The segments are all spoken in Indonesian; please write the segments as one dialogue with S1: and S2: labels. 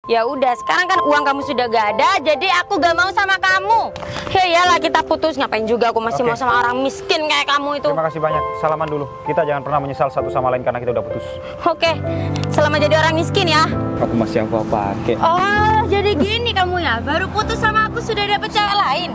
S1: Ya udah, sekarang kan uang kamu sudah gak ada, jadi aku gak mau sama kamu. Ya iyalah, kita putus. Ngapain juga aku masih mau sama orang miskin kayak kamu itu.
S2: Terima kasih banyak. Salaman dulu. Kita jangan pernah menyesal satu sama lain karena kita udah putus.
S1: Oke, selama jadi orang miskin ya.
S2: Aku masih aku pakai.
S1: Oh, jadi gini kamu ya. Baru putus sama aku sudah dapet cewek lain.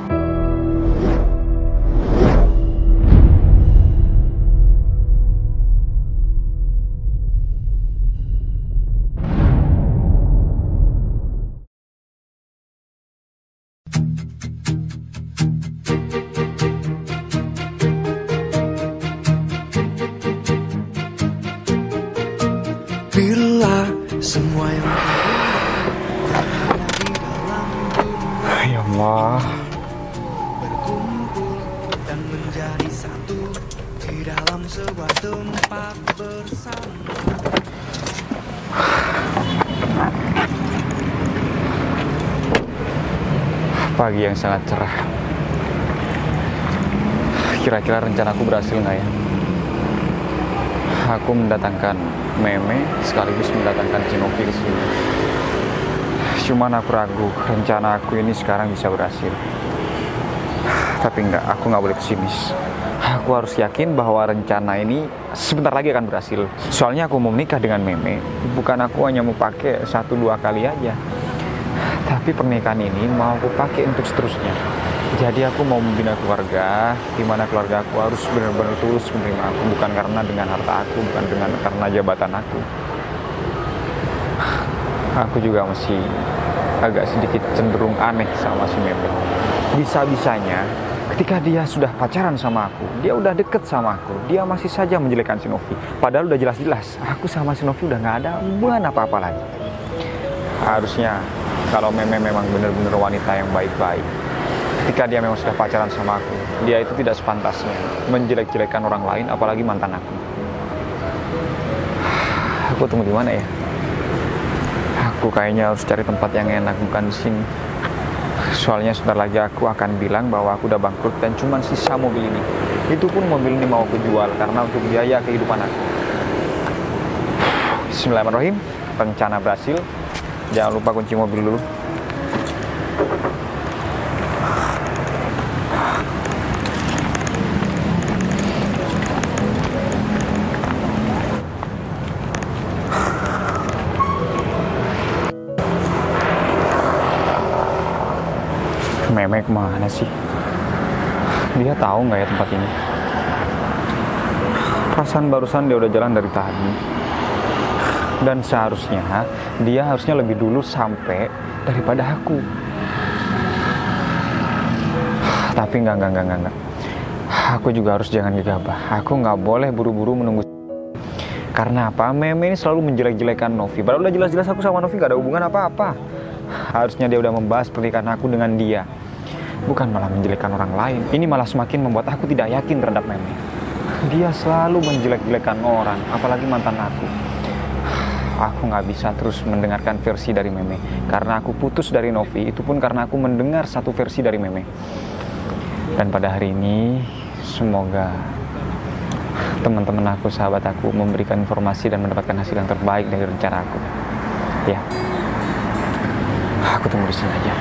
S3: Bila semua yang berada di dalam dunia
S2: Ya Allah.
S3: berkumpul dan menjadi satu di dalam sebuah tempat bersama.
S2: Pagi yang sangat cerah. Kira-kira rencanaku berhasil nggak ya? Aku mendatangkan Meme sekaligus mendatangkan Cinovi di sini. Cuman aku ragu rencana aku ini sekarang bisa berhasil. Tapi enggak, aku nggak boleh pesimis. Aku harus yakin bahwa rencana ini sebentar lagi akan berhasil. Soalnya aku mau menikah dengan Meme, bukan aku hanya mau pakai 1-2 kali aja. Tapi pernikahan ini mau aku pakai untuk seterusnya. Jadi aku mau membina keluarga, di mana keluarga aku harus benar-benar tulus menerima aku, bukan karena dengan harta aku, bukan karena jabatan aku. Aku juga masih agak sedikit cenderung aneh sama si Meme. Bisa-bisanya ketika dia sudah pacaran sama aku, dia udah deket sama aku, dia masih saja menjelekkan si Novi. Padahal udah jelas-jelas aku sama si Novi udah nggak ada hubungan apa-apa lagi. Harusnya kalau Meme memang benar-benar wanita yang baik-baik, ketika dia memang sudah pacaran sama aku, dia itu tidak sepantasnya menjelek-jelekan orang lain, apalagi mantan aku. Aku tunggu di mana ya? Aku kayaknya harus cari tempat yang enak, bukan di sini. Soalnya sebentar lagi aku akan bilang bahwa aku udah bangkrut dan cuma sisa mobil ini. Itu pun mobil ini mau aku jual karena untuk biaya kehidupan aku. Bismillahirrahmanirrahim. Rencana berhasil. Jangan lupa kunci mobil dulu. Meme kemana sih? Dia tahu nggak ya tempat ini? Perasaan barusan dia udah jalan dari tadi. Dan seharusnya dia harusnya lebih dulu sampai daripada aku. Tapi enggak. Aku juga harus jangan gegabah. Aku nggak boleh buru-buru menunggu. Karena apa? Meme ini selalu menjelek-jelekan Novi. Padahal udah jelas-jelas aku sama Novi gak ada hubungan apa-apa. Harusnya dia udah membahas pernikahan aku dengan dia, bukan malah menjelekkan orang lain. Ini malah semakin membuat aku tidak yakin terhadap Meme. Dia selalu menjelek-jelekan orang, apalagi mantan aku. Aku nggak bisa terus mendengarkan versi dari Meme. Karena aku putus dari Novi, itu pun karena aku mendengar satu versi dari Meme. Dan pada hari ini, semoga teman-teman aku, sahabat aku memberikan informasi dan mendapatkan hasil yang terbaik dari rencana aku. Ya, aku tunggu di sini aja.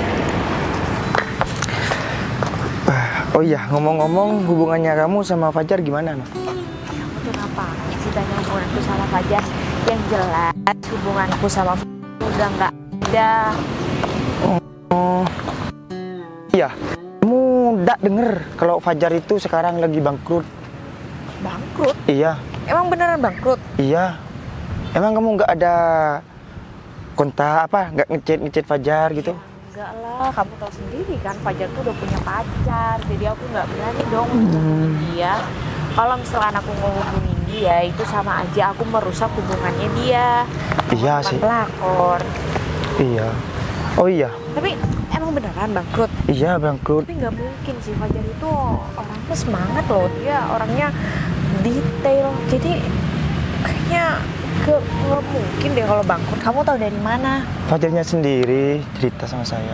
S4: Oh iya, ngomong-ngomong hubungannya kamu sama Fajar gimana, no?
S1: Kamu tuh ngapain sih tanya hubunganku sama Fajar? Yang jelas hubunganku sama Fajar udah nggak ada.
S4: Oh, iya. Kamu nggak denger kalau Fajar itu sekarang lagi bangkrut?
S1: Bangkrut?
S4: Iya.
S1: Emang beneran bangkrut?
S4: Iya. Emang kamu nggak ada kontak apa? Nggak ngechat Fajar gitu?
S1: Enggak lah, kamu tahu sendiri kan Fajar tuh udah punya pacar, jadi aku nggak berani dong dia. Kalau misalkan aku ngehubungin dia, itu sama aja aku merusak hubungannya dia.
S4: Iya
S1: Bukan
S4: sih.
S1: pelakor.
S4: Iya. Oh iya.
S1: Tapi emang beneran bangkrut?
S4: Iya bangkrut.
S1: Tapi nggak mungkin sih, Fajar itu orangnya semangat loh, dia orangnya detail. Jadi kayaknya nggak mungkin deh kalau bangkrut. Kamu tahu dari mana?
S4: Fajarnya sendiri cerita sama saya.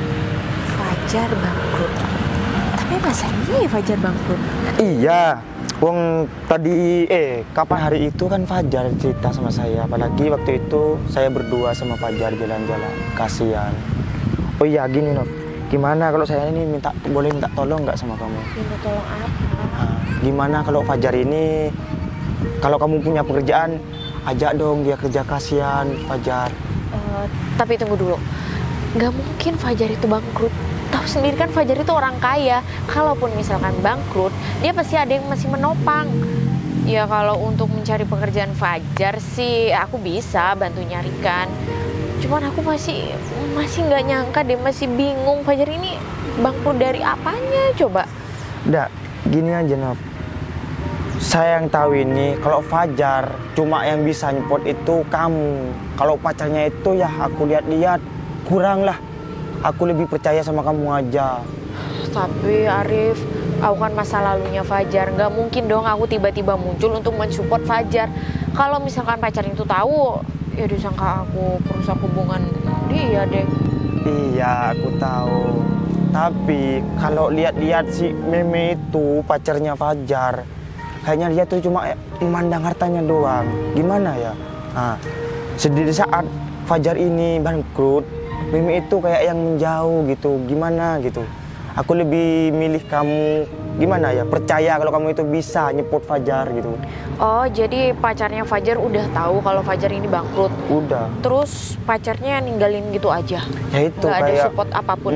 S1: Fajar bangkrut. Tapi masa iya ya Fajar bangkrut?
S4: Iya. Wong tadi kapan hari itu kan Fajar cerita sama saya, apalagi waktu itu saya berdua sama Fajar jalan-jalan, kasihan. Oh iya gini Nov, gimana kalau saya ini boleh minta tolong nggak sama kamu?
S1: Minta tolong apa?
S4: Nah, gimana kalau Fajar ini, kalau kamu punya pekerjaan, ajak dong dia kerja, kasihan Fajar.
S1: Tapi tunggu dulu, nggak mungkin Fajar itu bangkrut. Tahu sendiri kan Fajar itu orang kaya. Kalaupun misalkan bangkrut, dia pasti ada yang masih menopang. Ya kalau untuk mencari pekerjaan Fajar sih aku bisa bantu nyarikan. Cuman aku masih nggak nyangka deh, masih bingung Fajar ini bangkrut dari apanya coba.
S4: Udah, gini aja Nov. Saya yang tahu ini, kalau Fajar cuma yang bisa nyepot itu kamu. Kalau pacarnya itu ya aku lihat-lihat kurang lah. Aku lebih percaya sama kamu aja.
S1: Tapi Arif, aku kan masa lalunya Fajar. Nggak mungkin dong aku tiba-tiba muncul untuk mensupport Fajar. Kalau misalkan pacar itu tahu, ya disangka aku perusak hubungan dia deh.
S4: Iya, aku tahu. Tapi kalau lihat-lihat si Meme itu pacarnya Fajar, kayaknya dia tuh cuma memandang hartanya doang. Gimana ya? Nah, di saat Fajar ini bangkrut, Meme itu kayak yang menjauh gitu. Gimana gitu? Aku lebih milih kamu, gimana ya, percaya kalau kamu itu bisa nyepot Fajar gitu.
S1: Oh, jadi pacarnya Fajar udah tahu kalau Fajar ini bangkrut.
S4: Udah.
S1: Terus pacarnya ninggalin gitu aja.
S4: Ya itu
S1: nggak ada
S4: kayak
S1: support apapun.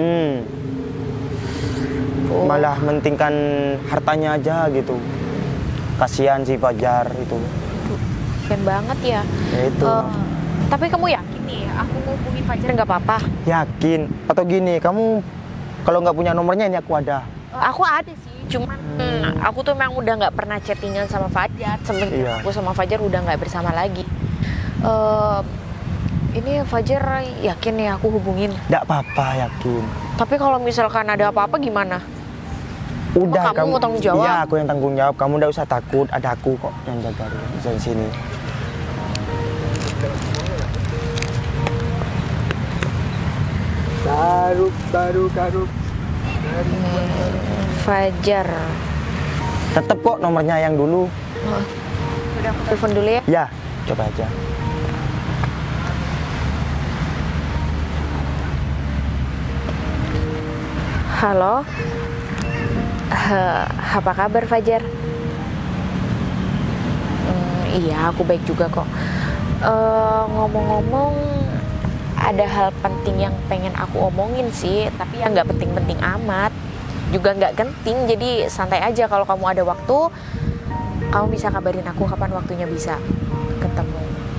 S1: Oh.
S4: Malah mentingkan hartanya aja gitu. Kasihan si Fajar itu.
S1: Kasian banget ya.
S4: Ya itu.
S1: Tapi kamu yakin nih aku ngubungin Fajar nggak apa-apa?
S4: Yakin? Atau gini, kamu kalau nggak punya nomornya ini aku ada.
S1: Aku ada sih, cuman aku tuh memang udah nggak pernah chattingan sama Fajar. Semenjak aku sama Fajar udah nggak bersama lagi. Ini Fajar yakin nih aku hubungin?
S4: Nggak apa-apa, yakin.
S1: Tapi kalau misalkan ada apa-apa gimana?
S4: Udah,
S1: kamu mau tanggung jawab?
S4: Iya, aku yang tanggung jawab. Kamu nggak usah takut, ada aku kok yang jaga di sini. Garuk.
S1: Fajar.
S4: Tetep kok nomornya yang dulu.
S1: Udah aku telepon dulu ya.
S4: Ya, coba aja.
S1: Halo. Apa kabar Fajar? Iya, aku baik juga kok. Ngomong-ngomong, ada hal penting yang pengen aku omongin sih, tapi yang nggak penting-penting amat, juga nggak genting. Jadi santai aja, kalau kamu ada waktu, kamu bisa kabarin aku kapan waktunya bisa ketemu.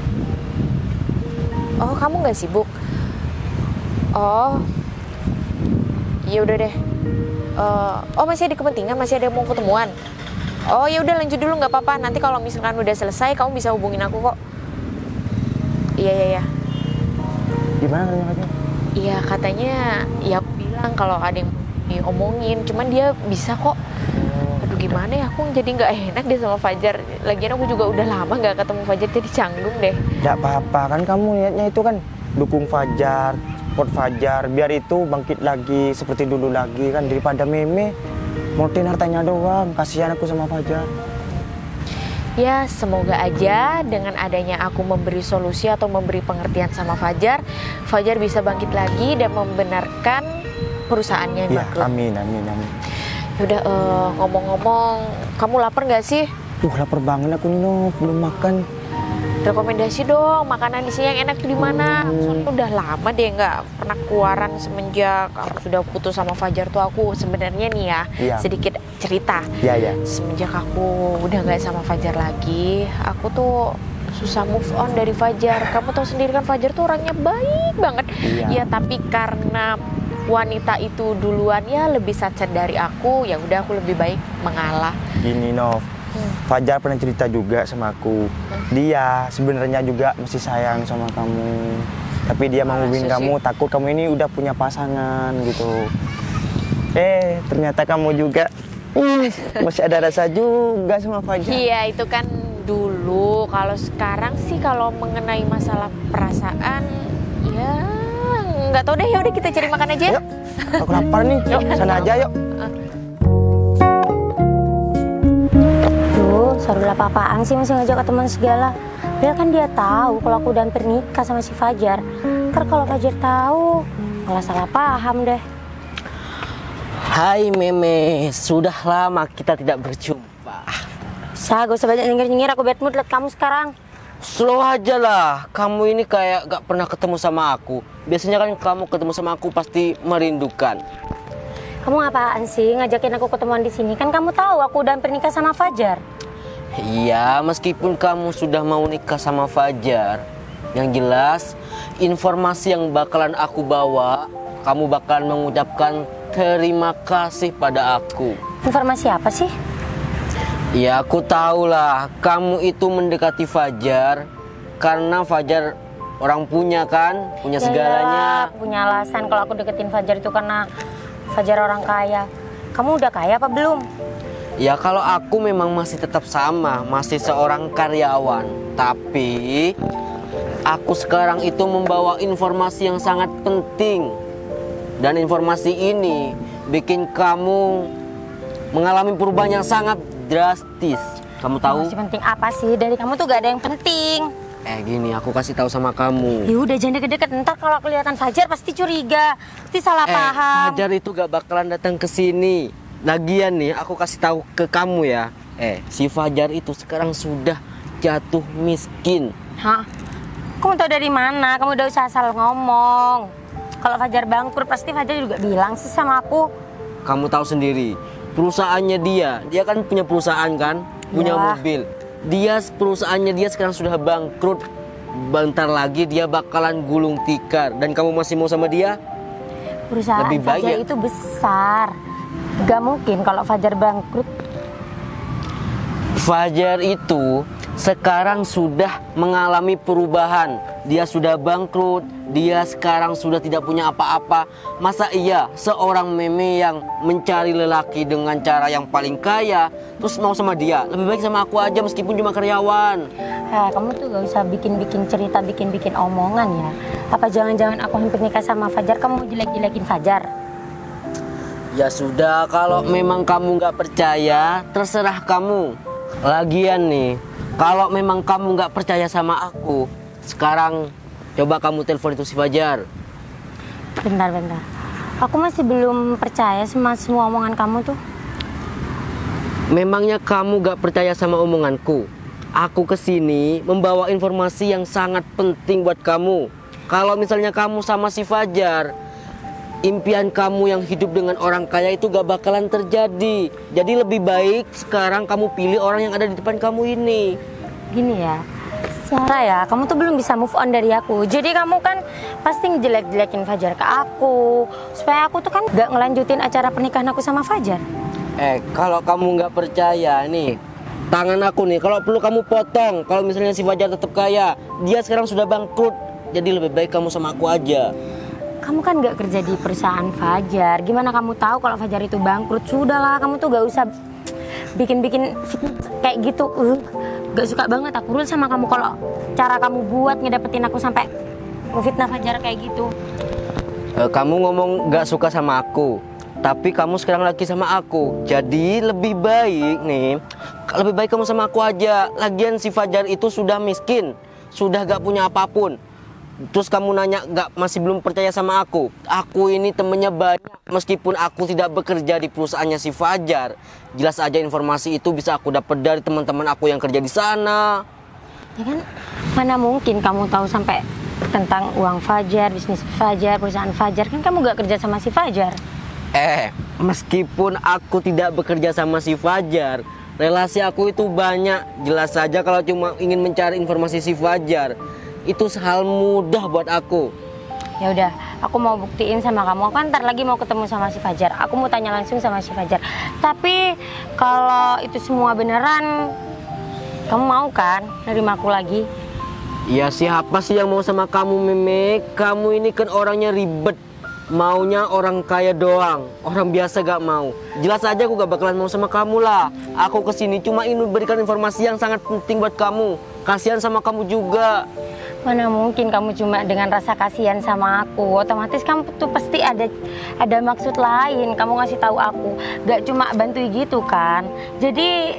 S1: Oh, kamu nggak sibuk? Oh, ya udah deh. Oh, masih ada kepentingan, masih ada yang mau ketemuan. Oh ya udah, lanjut dulu nggak apa-apa. Nanti kalau misalkan udah selesai, kamu bisa hubungin aku kok. Iya.
S4: Gimana katanya?
S1: Iya, katanya ya aku bilang kalau ada yang diomongin, cuman dia bisa kok. Aduh gimana ya, aku jadi nggak enak deh sama Fajar. Lagian aku juga udah lama nggak ketemu Fajar, jadi canggung deh.
S4: Nggak apa-apa, kan kamu niatnya itu kan dukung Fajar, support Fajar, biar itu bangkit lagi seperti dulu lagi kan, daripada Meme motin hartanya doang. Kasihan aku sama Fajar.
S1: Ya, semoga aja dengan adanya aku memberi solusi atau memberi pengertian sama Fajar, Fajar bisa bangkit lagi dan membenarkan perusahaannya yang
S4: Ya,
S1: bangkrut.
S4: amin.
S1: Yaudah, ngomong-ngomong, kamu lapar nggak sih?
S4: Lapar banget aku nih, belum makan.
S1: Rekomendasi dong makanan di sini yang enak tuh di mana? Soalnya udah lama deh nggak pernah keluaran semenjak aku sudah putus sama Fajar tuh. Aku sebenarnya nih ya, sedikit cerita.
S4: Iya.
S1: Semenjak aku udah nggak sama Fajar lagi, aku tuh susah move on dari Fajar. Kamu tahu sendiri kan Fajar tuh orangnya baik banget.
S4: Iya.
S1: Ya tapi karena wanita itu duluan ya lebih sacet dari aku, ya udah aku lebih baik mengalah.
S4: Gini Nov, Fajar pernah cerita juga sama aku. Dia sebenarnya juga masih sayang sama kamu, tapi dia menghubungin kamu takut kamu ini udah punya pasangan gitu. Ternyata kamu juga masih ada rasa juga sama Fajar.
S1: Iya, itu kan dulu. Kalau sekarang sih kalau mengenai masalah perasaan, ya nggak tahu deh. Ya udah kita cari makan aja.
S4: Yuk, aku lapar nih. Yuk, sana aja yuk.
S5: Sarul apa-apaan sih masih ngajak ketemuan segala. Padahal kan dia tahu kalau aku udah hampir nikah sama si Fajar. Ntar kalau Fajar tahu malah salah paham deh.
S6: Hai Meme, sudah lama kita tidak berjumpa.
S5: Gak usah banyak nyengir-nyengir, aku bad mood liat kamu sekarang.
S6: Slow aja lah, kamu ini kayak gak pernah ketemu sama aku. Biasanya kan kamu ketemu sama aku pasti merindukan.
S5: Kamu apaan sih ngajakin aku ketemuan di sini? Kan kamu tahu aku udah hampir nikah sama Fajar.
S6: Iya, meskipun kamu sudah mau nikah sama Fajar, yang jelas informasi yang bakalan aku bawa, kamu bakalan mengucapkan terima kasih pada aku.
S5: Informasi apa sih?
S6: Ya aku tahu lah, kamu itu mendekati Fajar karena Fajar orang punya kan, punya segalanya.
S5: Aku punya alasan kalau aku deketin Fajar itu karena Fajar orang kaya. Kamu udah kaya apa belum?
S6: Ya kalau aku memang masih tetap sama, masih seorang karyawan. Tapi aku sekarang itu membawa informasi yang sangat penting. Dan informasi ini bikin kamu mengalami perubahan yang sangat drastis. Kamu tahu?
S5: Masih penting apa sih? Dari kamu tuh gak ada yang penting.
S6: Gini, aku kasih tahu sama kamu.
S5: Ya udah jangan deket-deket, ntar kalau kelihatan Fajar pasti curiga, pasti salah paham.
S6: Fajar itu gak bakalan datang ke sini. Lagian nih, aku kasih tahu ke kamu ya. Si Fajar itu sekarang sudah jatuh miskin.
S5: Hah? Kamu tahu dari mana? Kamu udah usah asal ngomong. Kalau Fajar bangkrut pasti Fajar juga bilang sih sama aku.
S6: Kamu tahu sendiri, perusahaannya dia kan punya perusahaan kan, punya mobil. Perusahaannya dia sekarang sudah bangkrut. Bentar lagi dia bakalan gulung tikar. Dan kamu masih mau sama dia?
S5: Perusahaan
S6: Lebih baik
S5: Fajar
S6: ya?
S5: itu besar. Gak mungkin kalau Fajar bangkrut.
S6: Fajar itu sekarang sudah mengalami perubahan. Dia sudah bangkrut, dia sekarang sudah tidak punya apa-apa. Masa iya seorang Meme yang mencari lelaki dengan cara yang paling kaya terus mau sama dia? Lebih baik sama aku aja meskipun cuma karyawan.
S5: Kamu tuh gak usah bikin-bikin cerita, bikin-bikin omongan ya. Apa jangan-jangan aku hampir nikah sama Fajar, kamu mau jelek-jelekin Fajar?
S6: Ya sudah, kalau memang kamu gak percaya, terserah kamu. Lagian nih, kalau memang kamu gak percaya sama aku, sekarang coba kamu telepon itu si Fajar.
S5: Bentar. Aku masih belum percaya sama semua omongan kamu tuh.
S6: Memangnya kamu gak percaya sama omonganku? Aku kesini membawa informasi yang sangat penting buat kamu. Kalau misalnya kamu sama si Fajar, impian kamu yang hidup dengan orang kaya itu gak bakalan terjadi. Jadi lebih baik sekarang kamu pilih orang yang ada di depan kamu ini.
S5: Gini ya, Sarah ya, kamu tuh belum bisa move on dari aku. Jadi kamu kan pasti ngejelek-jelekin Fajar ke aku, supaya aku tuh kan gak ngelanjutin acara pernikahan aku sama Fajar.
S6: Kalau kamu gak percaya nih, tangan aku nih, kalau perlu kamu potong. Kalau misalnya si Fajar tetap kaya, dia sekarang sudah bangkrut. Jadi lebih baik kamu sama aku aja.
S5: Kamu kan gak kerja di perusahaan Fajar. Gimana kamu tahu kalau Fajar itu bangkrut? Sudahlah, kamu tuh gak usah bikin-bikin kayak gitu. Gak suka banget aku rule sama kamu kalau cara kamu buat ngedapetin aku sampai ngefitnah Fajar kayak gitu.
S6: Kamu ngomong gak suka sama aku, tapi kamu sekarang lagi sama aku. Jadi lebih baik kamu sama aku aja. Lagian si Fajar itu sudah miskin, sudah gak punya apapun. Terus kamu nanya masih belum percaya sama aku. Aku ini temennya banyak. Meskipun aku tidak bekerja di perusahaannya si Fajar, jelas aja informasi itu bisa aku dapat dari teman-teman aku yang kerja di sana.
S5: Ya kan, mana mungkin kamu tahu sampai tentang uang Fajar, bisnis Fajar, perusahaan Fajar. Kan kamu gak kerja sama si Fajar.
S6: Meskipun aku tidak bekerja sama si Fajar, relasi aku itu banyak. Jelas saja kalau cuma ingin mencari informasi si Fajar, itu hal mudah buat aku.
S5: Ya udah, aku mau buktiin sama kamu. Aku kan ntar lagi mau ketemu sama si Fajar. Aku mau tanya langsung sama si Fajar. Tapi kalau itu semua beneran, kamu mau kan nerima aku lagi?
S6: Ya siapa sih yang mau sama kamu, Meme? Kamu ini kan orangnya ribet. Maunya orang kaya doang, orang biasa gak mau. Jelas aja aku gak bakalan mau sama kamu lah. Aku kesini cuma ingin memberikan informasi yang sangat penting buat kamu. Kasihan sama kamu juga.
S5: Mana mungkin kamu cuma dengan rasa kasihan sama aku. Otomatis kamu tuh pasti ada maksud lain. Kamu ngasih tahu aku, gak cuma bantu gitu kan. Jadi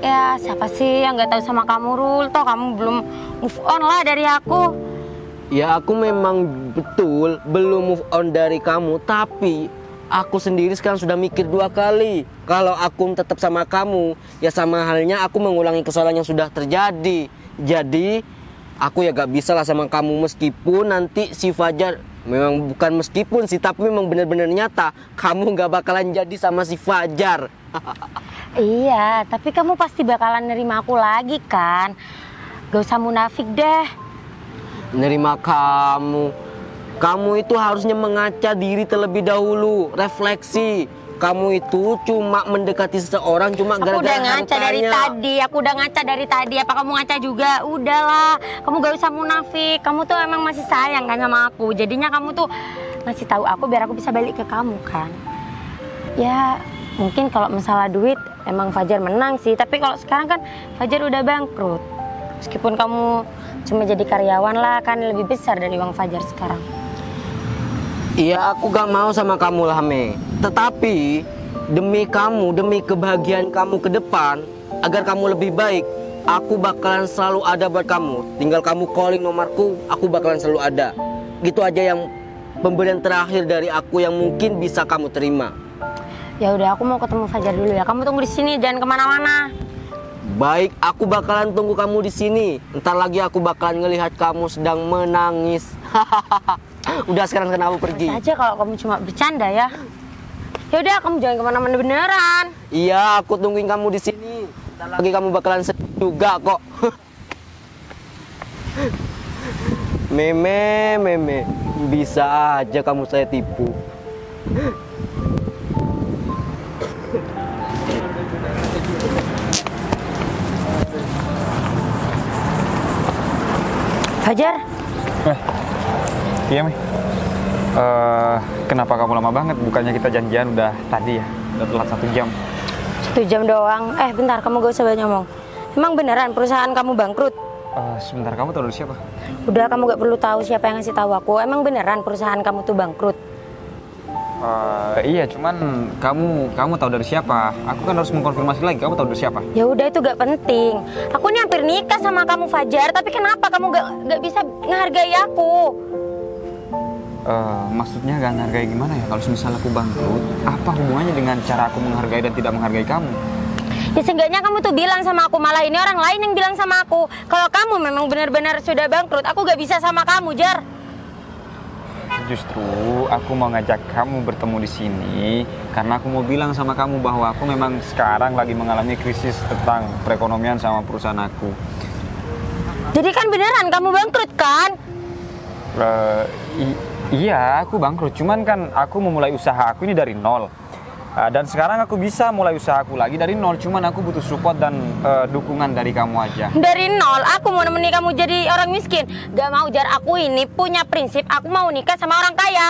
S5: Ya siapa sih yang nggak tahu sama kamu, Rul? Toh kamu belum move on lah dari aku.
S6: Ya aku memang betul belum move on dari kamu, tapi aku sendiri sekarang sudah mikir 2 kali. Kalau aku tetap sama kamu, ya sama halnya aku mengulangi kesalahan yang sudah terjadi. Jadi aku ya gak bisa lah sama kamu, meskipun nanti si Fajar, memang bukan meskipun sih, tapi memang benar-benar nyata kamu gak bakalan jadi sama si Fajar.
S5: Iya, tapi kamu pasti bakalan nerima aku lagi kan? Gak usah munafik deh.
S6: Nerima kamu? Kamu itu harusnya mengaca diri terlebih dahulu, refleksi. Kamu itu cuma mendekati seseorang cuma
S5: Aku
S6: gara-gara
S5: udah ngaca dari tadi, aku udah ngaca dari tadi. Apa kamu ngaca juga? Udahlah, kamu gak usah munafik. Kamu tuh emang masih sayang kan sama aku. Jadinya kamu tuh ngasih tahu aku biar aku bisa balik ke kamu kan. Ya mungkin kalau masalah duit emang Fajar menang sih. Tapi kalau sekarang kan Fajar udah bangkrut. Meskipun kamu cuma jadi karyawan lah, kan lebih besar dari uang Fajar sekarang.
S6: Iya, aku gak mau sama kamu lah, Me. Tetapi demi kamu, demi kebahagiaan kamu ke depan, agar kamu lebih baik, aku bakalan selalu ada buat kamu. Tinggal kamu calling nomorku, aku bakalan selalu ada. Gitu aja yang pemberian terakhir dari aku yang mungkin bisa kamu terima.
S5: Ya udah, aku mau ketemu Fajar dulu ya. Kamu tunggu di sini, jangan kemana-mana.
S6: Baik, aku bakalan tunggu kamu di sini. Ntar lagi aku bakalan ngelihat kamu sedang menangis. Udah, sekarang kenapa pergi?
S5: Saja kalau kamu cuma bercanda ya. Ya udah, kamu jangan kemana-mana beneran.
S6: Iya, aku tungguin kamu di sini. Ntar lagi kamu bakalan sedih juga kok. Meme, bisa aja kamu saya tipu.
S5: Fajar,
S2: Iya, Mi. Kenapa kamu lama banget? Bukannya kita janjian udah tadi ya? Udah telat 1 jam.
S5: 1 jam doang. Bentar, kamu gak usah banyak ngomong. Emang beneran perusahaan kamu bangkrut?
S2: Sebentar, kamu tahu dari siapa?
S5: Udah, kamu gak perlu tahu siapa yang ngasih tahu aku. Emang beneran perusahaan kamu tuh bangkrut?
S2: Iya, cuman kamu tahu dari siapa? Aku kan harus mengkonfirmasi lagi. Kamu tahu dari siapa?
S5: Ya udah, itu gak penting. Aku nih hampir nikah sama kamu, Fajar. Tapi kenapa kamu gak bisa menghargai aku?
S2: Maksudnya gak menghargai gimana ya? Kalau misalnya aku bangkrut, apa hubungannya dengan cara aku menghargai dan tidak menghargai kamu?
S5: Ya seenggaknya kamu tuh bilang sama aku. Malah ini orang lain yang bilang sama aku. Kalau kamu memang benar-benar sudah bangkrut, aku gak bisa sama kamu, Jar.
S2: Justru aku mau ngajak kamu bertemu di sini karena aku mau bilang sama kamu bahwa aku memang sekarang lagi mengalami krisis tentang perekonomian sama perusahaan aku.
S5: Jadi kan beneran kamu bangkrut kan?
S2: Iya, aku bangkrut. Cuman kan aku memulai usaha aku ini dari nol. Dan sekarang aku bisa mulai usaha aku lagi dari nol. Cuman aku butuh support dan dukungan dari kamu aja.
S5: Dari nol? Aku mau nemenin kamu jadi orang miskin? Gak mau, Jar. Aku ini punya prinsip. Aku mau nikah sama orang kaya.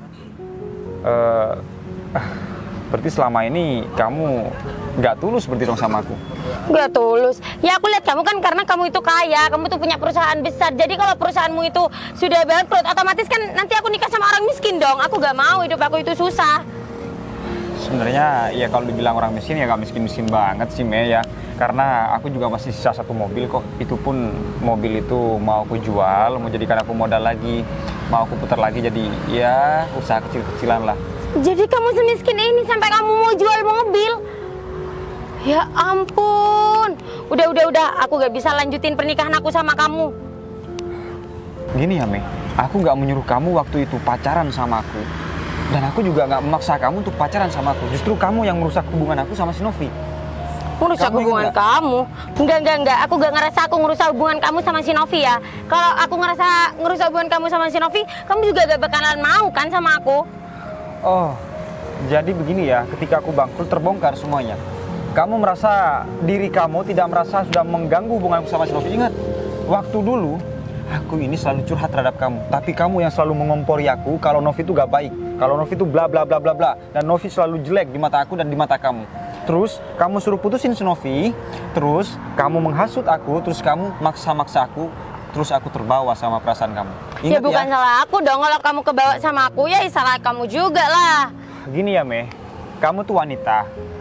S2: Berarti selama ini kamu gak tulus berarti dong sama aku?
S5: Gak tulus? Ya aku lihat kamu kan karena kamu itu kaya. Kamu tuh punya perusahaan besar. Jadi kalau perusahaanmu itu sudah bangkrut, otomatis kan nanti aku nikah sama orang miskin dong. Aku gak mau hidup aku itu susah.
S2: Sebenarnya ya kalau dibilang orang miskin ya gak miskin-miskin banget sih, Me, ya. Karena aku juga masih sisa 1 mobil kok. Itu pun mobil itu mau aku jual, mau jadikan aku modal lagi, mau aku putar lagi, jadi ya usaha kecil-kecilan lah.
S5: Jadi kamu semiskin ini sampai kamu mau jual mobil? Ya ampun. Udah. Aku gak bisa lanjutin pernikahan aku sama kamu.
S2: Gini ya, Me, aku gak menyuruh kamu waktu itu pacaran sama aku. Dan aku juga gak memaksa kamu untuk pacaran sama aku. Justru kamu yang merusak hubungan aku sama si Novi.
S5: Merusak hubungan kamu? Enggak. Aku gak ngerasa aku ngerusak hubungan kamu sama si Novi ya. Kalau aku ngerasa ngerusak hubungan kamu sama si Novi, kamu juga gak bakalan mau kan sama aku?
S2: Oh, jadi begini ya, ketika aku bangkrut terbongkar semuanya. Kamu merasa diri kamu tidak merasa sudah mengganggu hubunganku sama si Novi. Ingat, waktu dulu aku ini selalu curhat terhadap kamu, tapi kamu yang selalu mengompori aku kalau Novi itu gak baik, kalau Novi itu bla bla bla bla bla, dan Novi selalu jelek di mata aku dan di mata kamu. Terus kamu suruh putusin si Novi, terus kamu menghasut aku, terus kamu maksa-maksa aku, terus aku terbawa sama perasaan kamu. Ingat
S5: ya bukan salah aku dong kalau kamu kebawa sama aku, ya salah kamu juga lah.
S2: Gini ya, Me, kamu tuh wanita.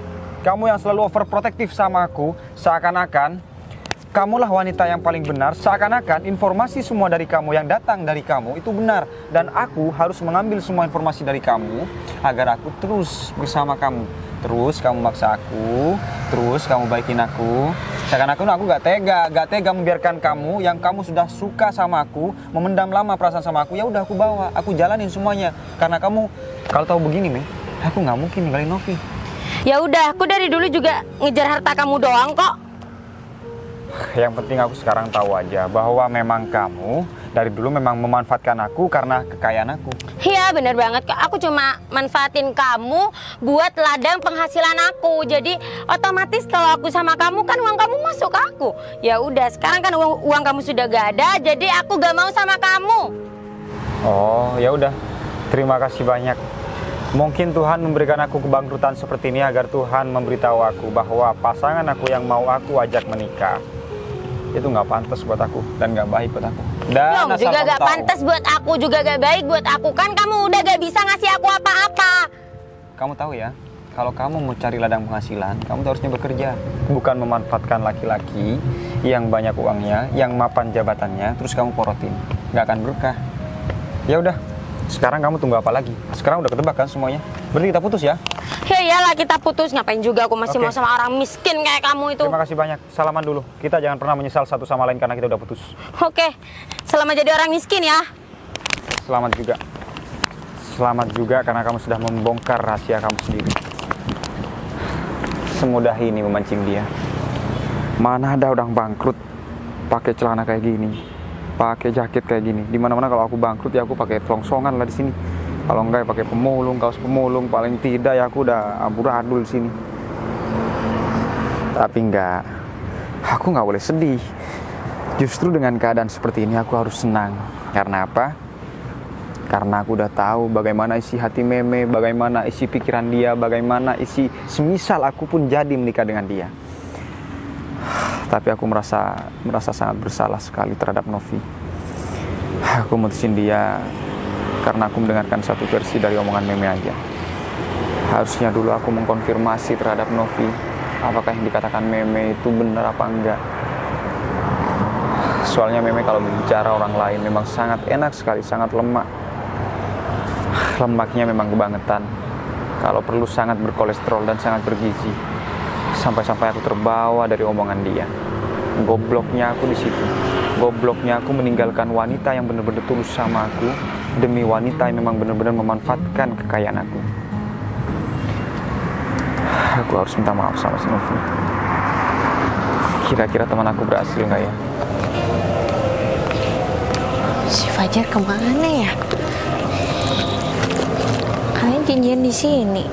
S2: Kamu yang selalu overprotective sama aku, seakan-akan kamulah wanita yang paling benar, seakan-akan informasi semua dari kamu yang datang dari kamu itu benar. Dan aku harus mengambil semua informasi dari kamu agar aku terus bersama kamu. Terus kamu maksa aku, terus kamu baikin aku. Seakan-akan aku gak tega membiarkan kamu yang kamu sudah suka sama aku, memendam lama perasaan sama aku. Ya udah aku bawa, aku jalanin semuanya. Karena kamu, kalau tahu begini nih, aku gak mungkin ninggalin Novi.
S5: Ya udah, aku dari dulu juga ngejar harta kamu doang kok.
S2: Yang penting aku sekarang tahu aja bahwa memang kamu dari dulu memang memanfaatkan aku karena kekayaan aku.
S5: Iya bener banget kok, aku cuma manfaatin kamu buat ladang penghasilan aku. Jadi otomatis kalau aku sama kamu kan uang kamu masuk ke aku. Ya udah, sekarang kan uang kamu sudah gak ada, jadi aku gak mau sama kamu.
S2: Oh ya udah, terima kasih banyak. Mungkin Tuhan memberikan aku kebangkrutan seperti ini agar Tuhan memberitahu aku bahwa pasangan aku yang mau aku ajak menikah itu nggak pantas buat aku dan nggak baik buat aku. Dan
S5: Loh, juga gak pantas buat aku, juga gak baik buat aku. Kan kamu udah gak bisa ngasih aku apa-apa.
S2: Kamu tahu ya, kalau kamu mau cari ladang penghasilan, kamu tuh harusnya bekerja, bukan memanfaatkan laki-laki yang banyak uangnya, yang mapan jabatannya, terus kamu porotin, nggak akan berkah. Ya udah, sekarang kamu tunggu apa lagi? Sekarang udah ketebak kan semuanya. Berarti kita putus ya?
S5: Ya iyalah kita putus, ngapain juga aku masih
S2: Oke.
S5: mau sama orang miskin kayak kamu itu.
S2: Terima kasih banyak. Salaman dulu. Kita jangan pernah menyesal satu sama lain karena kita udah putus.
S5: Oke, selamat jadi orang miskin ya.
S2: Selamat juga. Selamat juga karena kamu sudah membongkar rahasia kamu sendiri. Semudah ini memancing dia. Mana ada orang bangkrut pakai celana kayak gini, pakai jaket kayak gini. Dimana-mana kalau aku bangkrut ya aku pakai selongsongan lah di sini. Kalau enggak ya pakai pemulung, kaos pemulung. Paling tidak ya aku udah amburadul sini. Tapi enggak, aku nggak boleh sedih. Justru dengan keadaan seperti ini aku harus senang. Karena apa? Karena aku udah tahu bagaimana isi hati Meme, bagaimana isi pikiran dia, bagaimana isi semisal aku pun jadi menikah dengan dia. Tapi aku merasa sangat bersalah sekali terhadap Novi. Aku mutusin dia karena aku mendengarkan satu versi dari omongan Meme aja. Harusnya dulu aku mengkonfirmasi terhadap Novi, apakah yang dikatakan Meme itu benar apa enggak. Soalnya Meme kalau bicara orang lain memang sangat enak sekali, sangat lemak. Lemaknya memang kebangetan. Kalau perlu sangat berkolesterol dan sangat bergizi. Sampai-sampai aku terbawa dari omongan dia. Gobloknya aku di situ. Gobloknya aku meninggalkan wanita yang benar-benar tulus sama aku demi wanita yang memang benar-benar memanfaatkan kekayaan aku. Aku harus minta maaf sama si Novi. Kira-kira teman aku berhasil nggak ya?
S1: Si Fajar kemana ya? Kayaknya janjian di sini.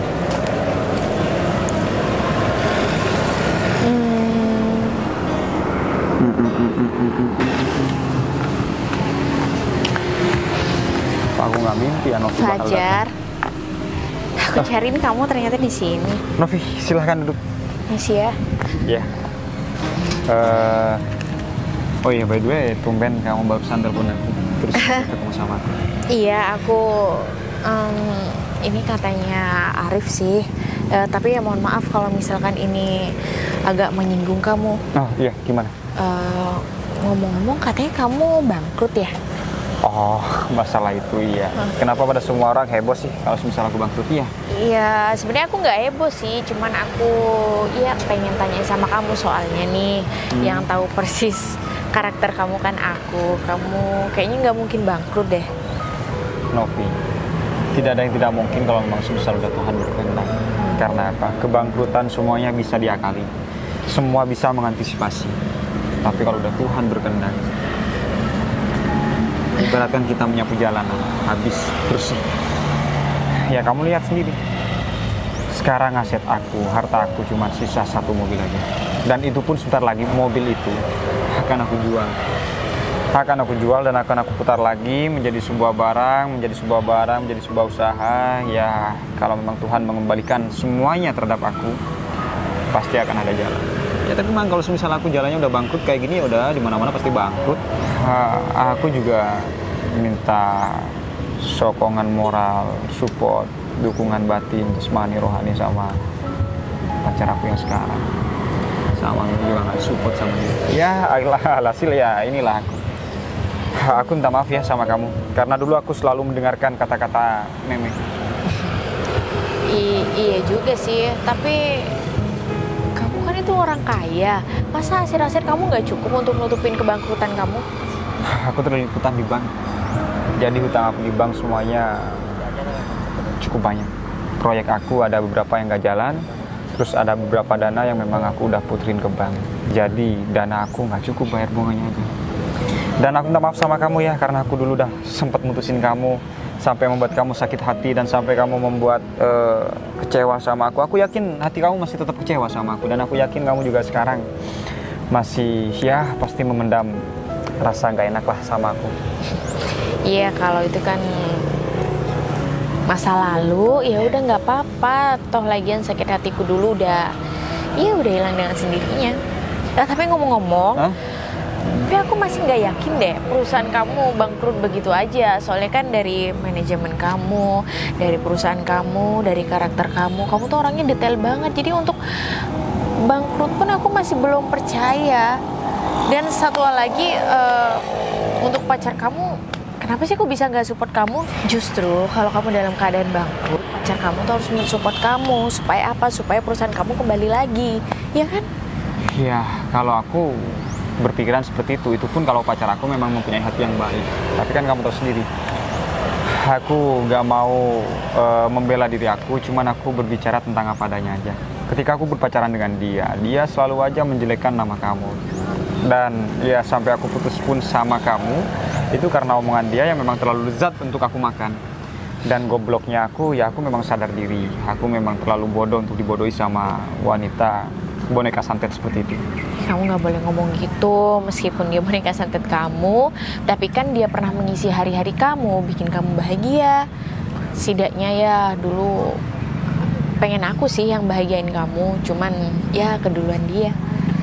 S2: Aku nggak mimpi ya Novi bakal
S1: Fajar,
S2: datang.
S1: aku cariin kamu ternyata di sini.
S2: Novi, silahkan duduk.
S1: Misi ya.
S2: Ya. Oh iya, by the way, tumben kamu barusan telepon aku. Terus ketemu sama aku.
S1: Iya, aku ini katanya Arif sih. Tapi ya mohon maaf kalau misalkan ini agak menyinggung kamu.
S2: Oh iya, gimana?
S1: Ngomong-ngomong katanya kamu bangkrut ya?
S2: Oh, masalah itu iya. Kenapa pada semua orang heboh sih kalau misalnya aku bangkrut ya?
S1: Iya, sebenarnya aku nggak heboh sih, cuman aku ya pengen tanya sama kamu soalnya nih, yang tahu persis karakter kamu kan aku. Kamu kayaknya nggak mungkin bangkrut deh.
S2: Novi, tidak ada yang tidak mungkin kalau memang semisal udah Tuhan berkehendak. Karena apa? Kebangkrutan semuanya bisa diakali, semua bisa mengantisipasi. Tapi kalau udah Tuhan berkehendak, ibaratkan kita menyapu jalanan, habis bersih. Ya kamu lihat sendiri. Sekarang aset aku, harta aku cuma sisa satu mobil aja. Dan itu pun sebentar lagi mobil itu akan aku jual. Akan aku jual dan akan aku putar lagi menjadi sebuah barang, menjadi sebuah usaha. Ya kalau memang Tuhan mengembalikan semuanya terhadap aku, pasti akan ada jalan. Ya tapi memang kalau misalnya aku jalannya udah bangkrut kayak gini ya udah di mana-mana pasti bangkrut. Aku juga minta sokongan moral, support, dukungan batin, jasmani, rohani sama pacar aku yang sekarang. Sama aku juga nggak support sama dia. Ya, alhasil ya inilah aku. Aku minta maaf ya sama kamu, karena dulu aku selalu mendengarkan kata-kata meme.
S1: Iya juga sih, tapi kamu kan itu orang kaya. Masa aset-aset kamu nggak cukup untuk nutupin kebangkrutan kamu?
S2: Aku terlilit hutang di bank. Jadi hutang aku di bank semuanya cukup banyak. Proyek aku ada beberapa yang nggak jalan, terus ada beberapa dana yang memang aku udah puterin ke bank. Jadi dana aku nggak cukup bayar bunganya aja. Dan aku minta maaf sama kamu ya, karena aku dulu udah sempat mutusin kamu, sampai membuat kamu sakit hati dan sampai kamu membuat kecewa sama aku. Aku yakin hati kamu masih tetap kecewa sama aku, dan aku yakin kamu juga sekarang masih ya pasti memendam rasa nggak enak lah sama aku.
S1: Iya, kalau itu kan masa lalu, ya udah nggak apa-apa. Toh lagian sakit hatiku dulu udah hilang dengan sendirinya. Nah, tapi ngomong-ngomong, tapi aku masih nggak yakin deh perusahaan kamu bangkrut begitu aja. Soalnya kan dari manajemen kamu, dari perusahaan kamu, dari karakter kamu tuh orangnya detail banget. Jadi untuk bangkrut pun aku masih belum percaya. Dan satu hal lagi, untuk pacar kamu, kenapa sih aku bisa nggak support kamu? Justru kalau kamu dalam keadaan bangkrut, pacar kamu tuh harus mensupport kamu. Supaya apa? Supaya perusahaan kamu kembali lagi, ya kan?
S2: Ya, kalau aku berpikiran seperti itu pun kalau pacar aku memang mempunyai hati yang baik. Tapi kan kamu tahu sendiri, aku nggak mau membela diri aku, cuman aku berbicara tentang apa adanya aja. Ketika aku berpacaran dengan dia selalu aja menjelekkan nama kamu. Dan ya sampai aku putus pun sama kamu, itu karena omongan dia yang memang terlalu lezat untuk aku makan. Dan gobloknya aku, ya aku memang sadar diri. Aku memang terlalu bodoh untuk dibodohi sama wanita boneka santet seperti itu.
S1: Kamu nggak boleh ngomong gitu. Meskipun dia boneka santet kamu, tapi kan dia pernah mengisi hari-hari kamu, bikin kamu bahagia. Setidaknya ya dulu pengen aku sih yang bahagiain kamu, cuman ya keduluan dia.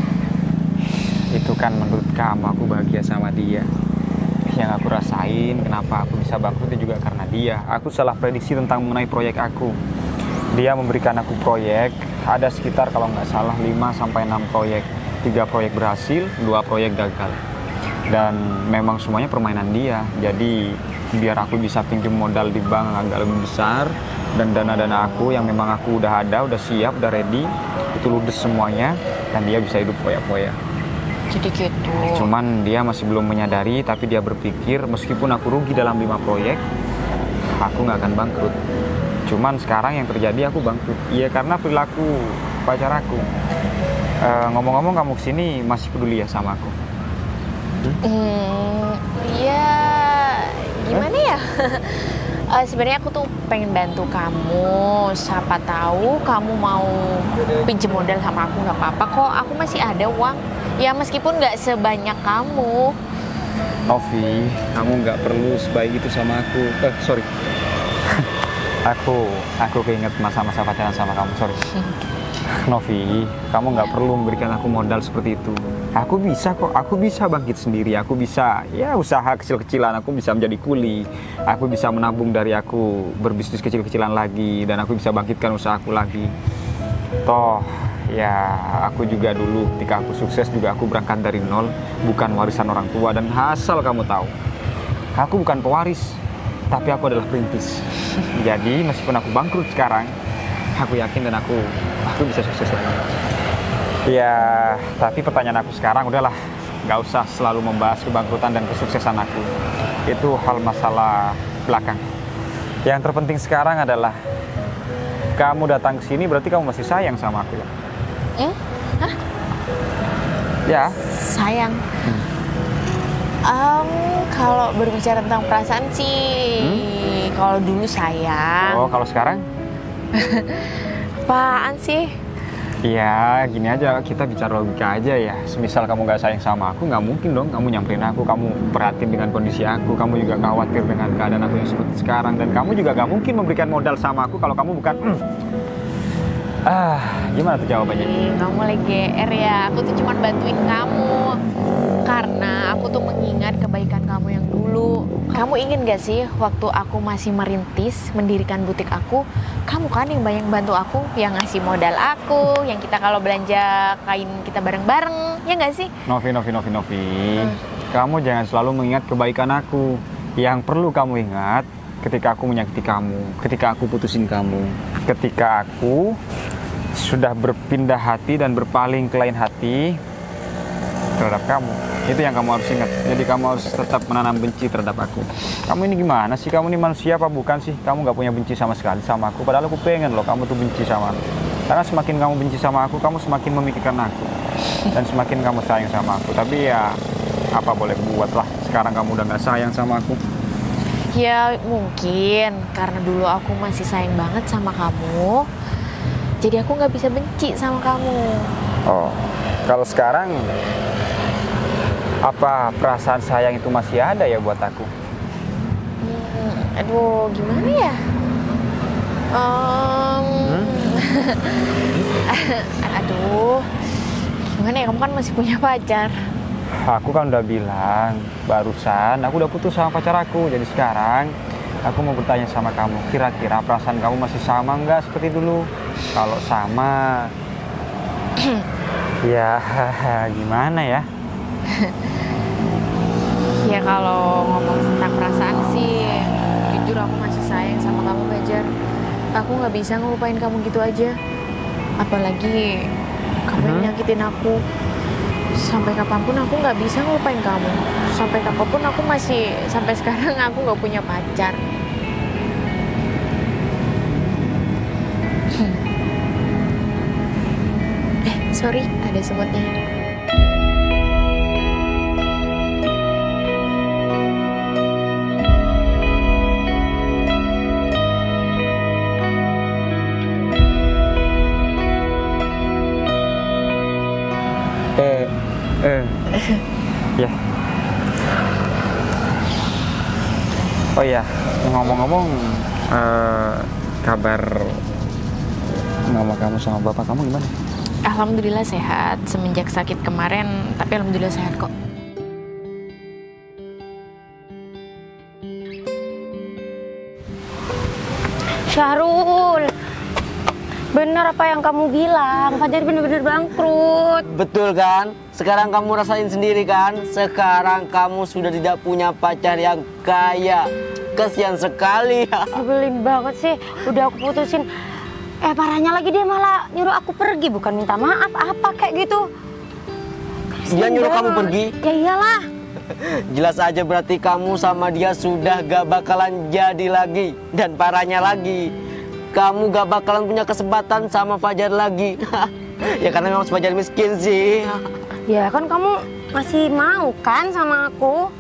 S2: Itu kan menurut kamu aku bahagia sama dia. Yang aku rasain kenapa aku bisa bangkrut juga karena dia. Aku salah prediksi tentang mengenai proyek aku. Dia memberikan aku proyek, ada sekitar kalau nggak salah 5-6 proyek. 3 proyek berhasil, 2 proyek gagal. Dan memang semuanya permainan dia. Jadi biar aku bisa pinjam modal di bank agak lebih besar, dan dana-dana aku yang memang aku udah ada, udah siap, udah ready, itu ludes semuanya, dan dia bisa hidup foya-foya.
S1: Jadi gitu.
S2: Cuman dia masih belum menyadari, tapi dia berpikir meskipun aku rugi dalam 5 proyek, aku nggak akan bangkrut. Cuman sekarang yang terjadi aku bangkrut. Iya, karena perilaku pacar aku. Ngomong-ngomong, kamu kesini masih peduli ya sama aku?
S1: Ya gimana ya? Sebenarnya aku tuh pengen bantu kamu. Siapa tahu kamu mau pinjem modal sama aku, nggak apa-apa kok. Aku masih ada uang. Ya meskipun nggak sebanyak kamu.
S2: Novi, kamu nggak perlu sebaik itu sama aku. Sorry. Aku keinget masa-masa pacaran sama kamu, sorry. Novi, kamu nggak perlu memberikan aku modal seperti itu. Aku bisa kok, aku bisa bangkit sendiri. Aku bisa, ya usaha kecil-kecilan. Aku bisa menjadi kuli. Aku bisa menabung dari aku berbisnis kecil-kecilan lagi. Dan aku bisa bangkitkan usahaku lagi. Toh, ya aku juga dulu ketika aku sukses juga aku berangkat dari nol. Bukan warisan orang tua. Dan asal kamu tahu, aku bukan pewaris, tapi aku adalah perintis. Jadi meskipun aku bangkrut sekarang, aku yakin dan aku bisa sukses lagi. Ya, tapi pertanyaan aku sekarang udahlah, nggak usah selalu membahas kebangkrutan dan kesuksesan aku. Itu hal masalah belakang. Yang terpenting sekarang adalah kamu datang ke sini berarti kamu masih sayang sama aku ya?
S1: Hah?
S2: Ya.
S1: Sayang. Kalau berbicara tentang perasaan sih, kalau dulu sayang.
S2: Oh, kalau sekarang?
S1: Apaan sih?
S2: Ya, gini aja, kita bicara logika aja ya. Semisal kamu gak sayang sama aku, gak mungkin dong kamu nyamperin aku, kamu perhatiin dengan kondisi aku, kamu juga khawatir dengan keadaan aku yang seperti sekarang, dan kamu juga gak mungkin memberikan modal sama aku kalau kamu bukan... Gimana tuh jawabannya?
S1: Kamu lagi GR ya, aku tuh cuma bantuin kamu. Karena aku tuh mengingat kebaikan kamu yang dulu. Kamu ingin gak sih waktu aku masih merintis mendirikan butik aku, kamu kan yang banyak bantu aku, yang ngasih modal aku, yang kita kalau belanja kain kita bareng-bareng, ya gak sih?
S2: Novi. Kamu jangan selalu mengingat kebaikan aku. Yang perlu kamu ingat ketika aku menyakiti kamu, ketika aku putusin kamu, ketika aku sudah berpindah hati dan berpaling ke lain hati terhadap kamu. Itu yang kamu harus ingat. Jadi kamu harus tetap menanam benci terhadap aku. Kamu ini gimana sih? Kamu ini manusia apa bukan sih? Kamu gak punya benci sama sekali sama aku. Padahal aku pengen loh kamu tuh benci sama aku. Karena semakin kamu benci sama aku, kamu semakin memikirkan aku. Dan semakin kamu sayang sama aku. Tapi ya apa boleh buat lah. Sekarang kamu udah gak sayang sama aku.
S1: Ya mungkin karena dulu aku masih sayang banget sama kamu, jadi aku gak bisa benci sama kamu.
S2: Oh, kalau sekarang apa perasaan sayang itu masih ada ya buat aku?
S1: Aduh, gimana ya? Aduh, gimana ya? Kamu kan masih punya pacar.
S2: Aku kan udah bilang barusan aku udah putus sama pacar aku. Jadi sekarang aku mau bertanya sama kamu, kira-kira perasaan kamu masih sama nggak seperti dulu? Kalau sama, ya gimana ya?
S1: Ya kalau ngomong tentang perasaan sih, jujur aku masih sayang sama kamu, Fajar. Aku nggak bisa ngelupain kamu gitu aja. Apalagi kamu yang nyakitin aku. Sampai kapanpun aku nggak bisa ngelupain kamu. Sampai kapanpun aku masih, sampai sekarang aku nggak punya pacar. Sorry, ada semutnya.
S2: Ya. Oh iya, ngomong-ngomong, kabar mama kamu sama bapak kamu gimana?
S1: Alhamdulillah sehat semenjak sakit kemarin, tapi alhamdulillah sehat kok.
S5: Syahrul, benar apa yang kamu bilang, Fajar bener-bener bangkrut.
S6: Betul kan? Sekarang kamu rasain sendiri kan? Sekarang kamu sudah tidak punya pacar yang kaya. Kasihan sekali.
S5: Nyebelin banget sih, udah aku putusin. Parahnya lagi dia malah nyuruh aku pergi, bukan minta maaf apa kayak gitu.
S6: Dia nyuruh kamu pergi?
S5: Ya iyalah.
S6: Jelas aja berarti kamu sama dia sudah gak bakalan jadi lagi. Dan parahnya lagi, kamu gak bakalan punya kesempatan sama Fajar lagi. Ya karena memang Fajar miskin sih.
S5: Ya kan kamu masih mau kan sama aku?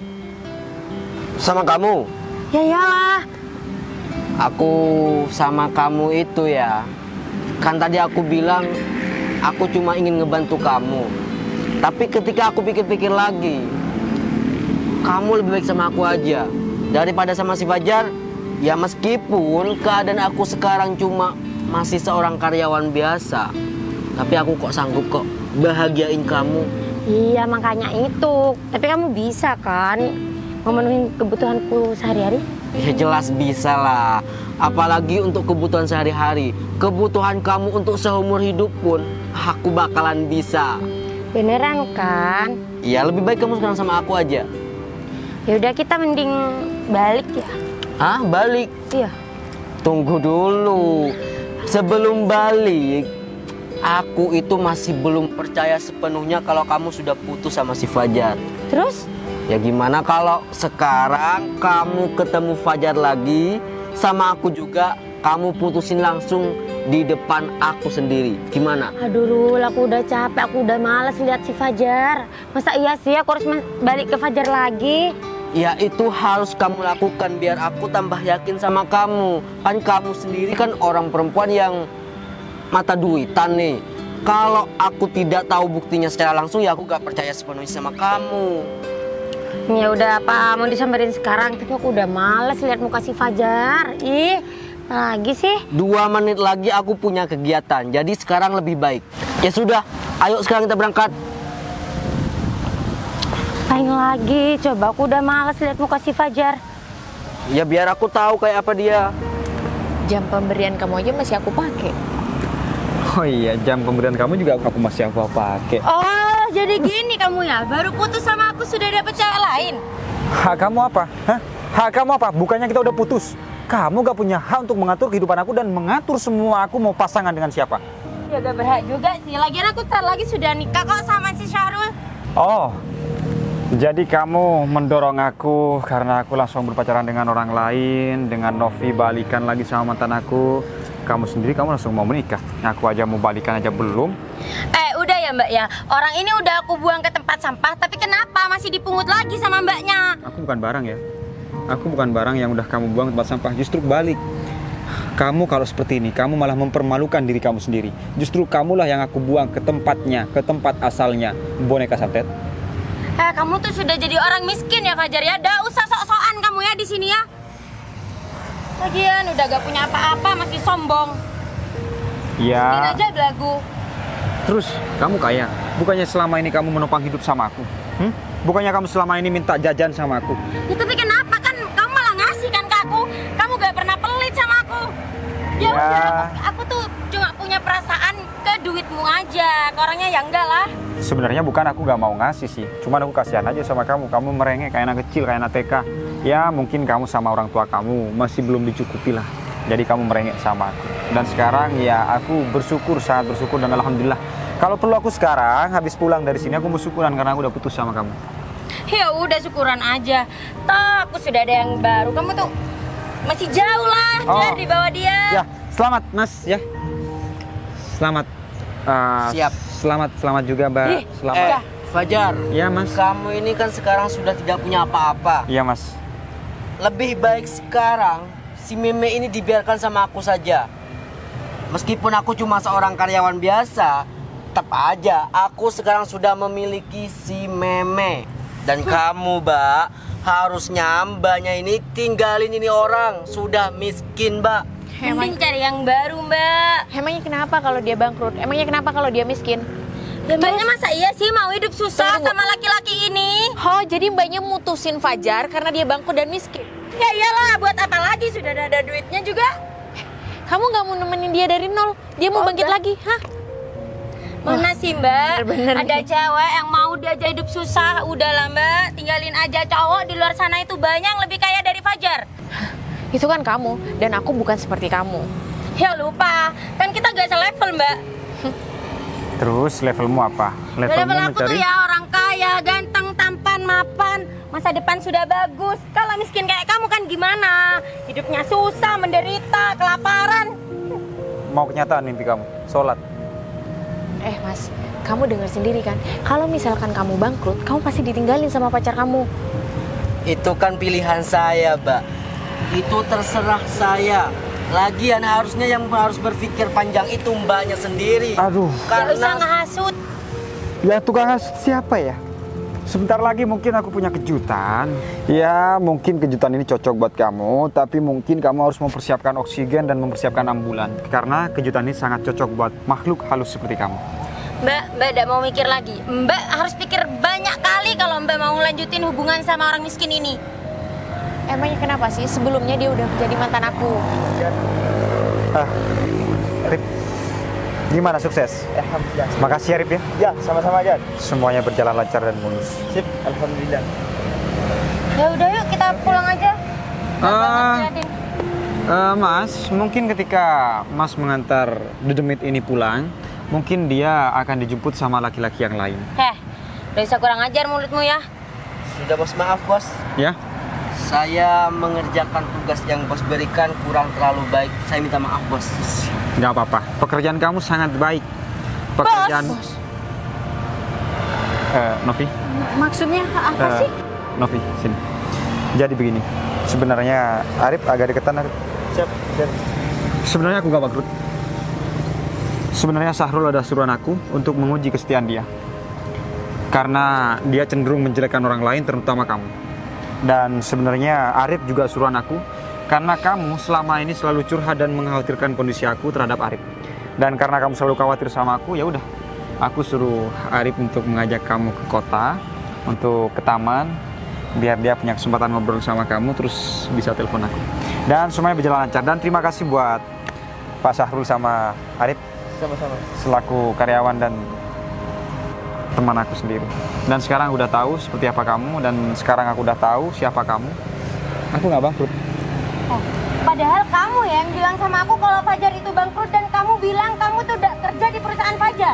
S6: Sama kamu?
S5: Ya iyalah.
S6: Aku sama kamu itu ya, kan tadi aku bilang aku cuma ingin ngebantu kamu. Tapi ketika aku pikir-pikir lagi, kamu lebih baik sama aku aja daripada sama si Fajar. Ya meskipun keadaan aku sekarang cuma masih seorang karyawan biasa, tapi aku kok sanggup kok bahagiain kamu.
S5: Iya makanya itu. Tapi kamu bisa kan memenuhi kebutuhanku sehari-hari?
S6: Ya jelas bisa lah. Apalagi untuk kebutuhan sehari-hari. Kebutuhan kamu untuk seumur hidup pun aku bakalan bisa.
S5: Beneran kan?
S6: Ya lebih baik kamu sekarang sama aku aja.
S5: Ya udah kita mending balik ya.
S6: Ah balik?
S5: Iya.
S6: Tunggu dulu. Sebelum balik, aku itu masih belum percaya sepenuhnya kalau kamu sudah putus sama si Fajar.
S5: Terus?
S6: Ya gimana kalau sekarang kamu ketemu Fajar lagi, sama aku juga, kamu putusin langsung di depan aku sendiri. Gimana?
S5: Aduh Rul, aku udah capek, aku udah malas lihat si Fajar. Masa iya sih aku harus balik ke Fajar lagi?
S6: Ya itu harus kamu lakukan biar aku tambah yakin sama kamu. Kan kamu sendiri kan orang perempuan yang mata duitan nih. Kalau aku tidak tahu buktinya secara langsung, ya aku gak percaya sepenuhnya sama kamu.
S5: Ya udah apa mau disamperin sekarang, tapi aku udah males lihat muka si Fajar. Ih, lagi sih.
S6: 2 menit lagi aku punya kegiatan, jadi sekarang lebih baik. Ya sudah, ayo sekarang kita berangkat.
S5: Ngapain lagi? Coba aku udah males lihat muka si Fajar.
S6: Ya biar aku tahu kayak apa dia.
S1: Jam pemberian kamu aja masih aku pakai.
S2: Oh iya, jam pemberian kamu juga aku masih aku pakai.
S5: Oh, jadi gini kamu ya? Baru putus sama aku sudah dapet cewek lain?
S2: Hak kamu apa? Hah? Hak kamu apa? Bukannya kita udah putus. Kamu gak punya hak untuk mengatur kehidupan aku dan mengatur semua aku mau pasangan dengan siapa.
S5: Ya gak berhak juga sih. Lagian aku ntar lagi sudah nikah kok sama si Syahrul.
S2: Oh, jadi kamu mendorong aku karena aku langsung berpacaran dengan orang lain, dengan Novi balikan lagi sama mantan aku. Kamu sendiri kamu langsung mau menikah. Aku aja mau balikan aja belum.
S5: Udah ya mbak ya. Orang ini udah aku buang ke tempat sampah, tapi kenapa masih dipungut lagi sama mbaknya?
S2: Aku bukan barang ya. Aku bukan barang yang udah kamu buang ke tempat sampah. Justru balik. Kamu kalau seperti ini, kamu malah mempermalukan diri kamu sendiri. Justru kamulah yang aku buang ke tempatnya, ke tempat asalnya, boneka santet.
S5: Kamu tuh sudah jadi orang miskin ya Fajar ya. Dah usah sok-sokan kamu ya di sini ya. Lagian udah gak punya apa-apa masih sombong.
S2: Ya.
S5: Bikin aja belagu.
S2: Terus kamu kaya. Bukannya selama ini kamu menopang hidup sama aku? Bukannya kamu selama ini minta jajan sama aku?
S5: Ya tapi kenapa kan kamu malah ngasih kan ke aku? Kamu gak pernah pelit sama aku. Ya udah, aku tuh cuma punya perasaan ke duitmu aja. Ke orangnya ya enggak lah.
S2: Sebenarnya bukan aku gak mau ngasih sih. Cuman aku kasihan aja sama kamu. Kamu merengek kayak anak kecil, kayak anak TK. Ya mungkin kamu sama orang tua kamu masih belum dicukupi lah. Jadi kamu merengek sama aku. Dan sekarang ya aku bersyukur, sangat bersyukur dan alhamdulillah. Kalau perlu aku sekarang habis pulang dari sini aku bersyukuran karena aku udah putus sama kamu.
S5: Ya udah syukuran aja. Toh aku sudah ada yang baru. Kamu tuh masih jauh lah di bawah dia.
S2: Ya, selamat Mas ya. Selamat.
S6: Siap.
S2: Selamat juga Mbak. Selamat.
S6: Fajar.
S2: Ya Mas.
S6: Kamu ini kan sekarang sudah tidak punya apa-apa.
S2: Iya Mas.
S6: Lebih baik sekarang si Meme ini dibiarkan sama aku saja. Meskipun aku cuma seorang karyawan biasa, tetap aja aku sekarang sudah memiliki si Meme. Dan kamu, Mbak, harusnya mbaknya ini tinggalin ini orang. Sudah miskin, Mbak.
S5: Mending cari yang baru, Mbak.
S1: Emangnya kenapa kalau dia bangkrut? Emangnya kenapa kalau dia miskin?
S5: Ya, mbaknya masa iya sih mau hidup susah
S1: Tunggu.
S5: sama laki-laki ini?
S1: Oh, jadi mbaknya mutusin Fajar karena dia bangkrut dan miskin?
S5: Ya iyalah, buat apa lagi? Sudah ada duitnya juga.
S1: Kamu nggak mau nemenin dia dari nol? Dia mau bangkit lagi, hah?
S5: Mana sih Mbak?
S1: bener-bener
S5: Ada
S1: nih.
S5: cewek yang mau diajak hidup susah. Udahlah Mbak, tinggalin aja cowok di luar sana itu banyak yang lebih kaya dari Fajar.
S1: Itu kan kamu, dan aku bukan seperti kamu.
S5: Ya lupa, kan kita gak selevel Mbak.
S2: Terus levelmu apa?
S5: Level aku tuh ya orang kaya, ganteng, tampan, mapan. Masa depan sudah bagus. Kalau miskin kayak kamu kan gimana? Hidupnya susah, menderita, kelaparan.
S2: Mau kenyataan mimpi kamu? Sholat.
S1: Mas, kamu dengar sendiri kan? Kalau misalkan kamu bangkrut, kamu pasti ditinggalin sama pacar kamu.
S6: Itu kan pilihan saya, Mbak. Itu terserah saya. Lagian harusnya yang harus berpikir panjang itu mbaknya sendiri.
S2: Aduh.
S5: Gak usah
S6: Karena
S5: ngehasut.
S2: Ya tukang hasut siapa ya? Sebentar lagi mungkin aku punya kejutan. Ya mungkin kejutan ini cocok buat kamu. Tapi mungkin kamu harus mempersiapkan oksigen dan mempersiapkan ambulan. Karena kejutan ini sangat cocok buat makhluk halus seperti kamu.
S5: Mbak gak mau mikir lagi. Mbak harus pikir banyak kali kalau Mbak mau lanjutin hubungan sama orang miskin ini.
S1: Emangnya kenapa sih? Sebelumnya dia udah jadi mantan aku.
S2: Rip, gimana sukses?
S4: Alhamdulillah.
S2: Makasih ya Rip ya.
S4: Ya, sama-sama aja.
S2: Semuanya berjalan lancar dan mulus.
S4: Sip, alhamdulillah.
S5: Ya udah yuk kita pulang aja.
S2: Mas, mungkin ketika Mas mengantar Dedemit ini pulang, mungkin dia akan dijemput sama laki-laki yang lain.
S5: Udah bisa kurang ajar mulutmu ya.
S6: sudah bos, maaf bos.
S2: Ya?
S6: Saya mengerjakan tugas yang bos berikan kurang terlalu baik. Saya minta maaf bos.
S2: Nggak apa-apa. Pekerjaan kamu sangat baik. Pekerjaan. Novi.
S1: Maksudnya apa sih?
S2: Novi, sini. Jadi begini. Sebenarnya Arif agak deketan Arif.
S4: Siap.
S2: Sebenarnya aku nggak bangkrut. Sebenarnya Syahrul ada suruhan aku untuk menguji kesetiaan dia. Karena dia cenderung menjelekkan orang lain, terutama kamu. Dan sebenarnya Arif juga suruhan aku karena kamu selama ini selalu curhat dan mengkhawatirkan kondisi aku terhadap Arif. Dan karena kamu selalu khawatir sama aku, ya udah. Aku suruh Arif untuk mengajak kamu ke kota untuk ke taman, biar dia punya kesempatan ngobrol sama kamu, terus bisa telepon aku. Dan semuanya berjalan lancar. Dan terima kasih buat Pak Syahrul sama Arif.
S4: Sama-sama.
S2: Selaku karyawan dan teman aku sendiri. Dan sekarang udah tahu seperti apa kamu, dan sekarang aku udah tahu siapa kamu. Aku nggak bangkrut.
S5: Padahal kamu yang bilang sama aku kalau Fajar itu bangkrut dan kamu bilang kamu tuh udah kerja di perusahaan Fajar.